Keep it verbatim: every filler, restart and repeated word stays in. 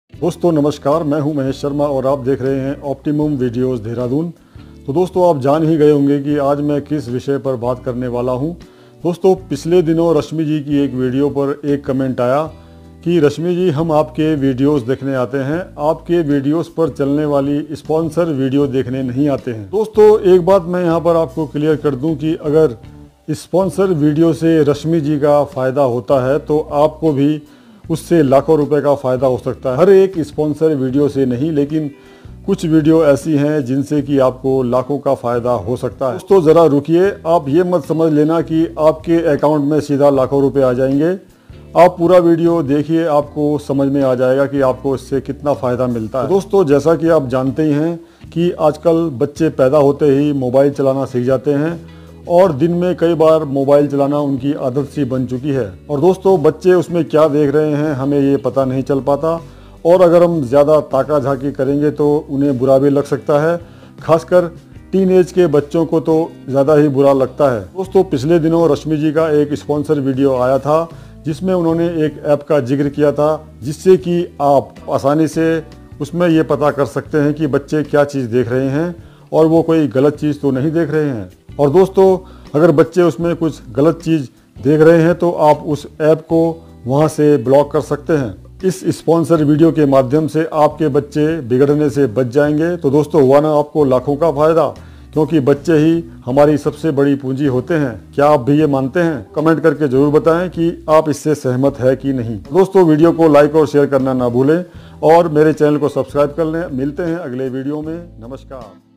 दोस्तों नमस्कार, मैं हूं महेश शर्मा और आप देख रहे हैं ऑप्टिमम वीडियोस देहरादून। तो दोस्तों आप जान ही गए होंगे कि आज मैं किस विषय पर बात करने वाला हूं। दोस्तों पिछले दिनों रश्मि जी की एक वीडियो पर एक कमेंट आया कि रश्मि जी हम आपके वीडियोस देखने आते हैं, आपके वीडियोस पर चलने वाली स्पॉन्सर वीडियो देखने नहीं आते हैं। दोस्तों एक बात मैं यहाँ पर आपको क्लियर कर दूँ कि अगर स्पॉन्सर वीडियो से रश्मि जी का फ़ायदा होता है तो आपको भी उससे लाखों रुपए का फ़ायदा हो सकता है। हर एक स्पॉन्सर वीडियो से नहीं, लेकिन कुछ वीडियो ऐसी हैं जिनसे कि आपको लाखों का फ़ायदा हो सकता है। तो ज़रा रुकिए, आप ये मत समझ लेना कि आपके अकाउंट में सीधा लाखों रुपए आ जाएंगे। आप पूरा वीडियो देखिए, आपको समझ में आ जाएगा कि आपको इससे कितना फ़ायदा मिलता है। दोस्तों जैसा कि आप जानते ही हैं कि आजकल बच्चे पैदा होते ही मोबाइल चलाना सीख जाते हैं और दिन में कई बार मोबाइल चलाना उनकी आदत सी बन चुकी है। और दोस्तों बच्चे उसमें क्या देख रहे हैं हमें ये पता नहीं चल पाता, और अगर हम ज़्यादा ताका झाकी करेंगे तो उन्हें बुरा भी लग सकता है। खासकर टीन एज के बच्चों को तो ज़्यादा ही बुरा लगता है। दोस्तों पिछले दिनों रश्मि जी का एक स्पॉन्सर वीडियो आया था जिसमें उन्होंने एक ऐप का जिक्र किया था जिससे कि आप आसानी से उसमें ये पता कर सकते हैं कि बच्चे क्या चीज़ देख रहे हैं और वो कोई गलत चीज़ तो नहीं देख रहे हैं। और दोस्तों अगर बच्चे उसमें कुछ गलत चीज़ देख रहे हैं तो आप उस ऐप को वहां से ब्लॉक कर सकते हैं। इस स्पॉन्सर वीडियो के माध्यम से आपके बच्चे बिगड़ने से बच जाएंगे। तो दोस्तों हुआ ना आपको लाखों का फायदा, क्योंकि बच्चे ही हमारी सबसे बड़ी पूंजी होते हैं। क्या आप भी ये मानते हैं? कमेंट करके जरूर बताएं कि आप इससे सहमत है कि नहीं। दोस्तों वीडियो को लाइक और शेयर करना ना भूलें और मेरे चैनल को सब्सक्राइब कर लें। मिलते हैं अगले वीडियो में। नमस्कार।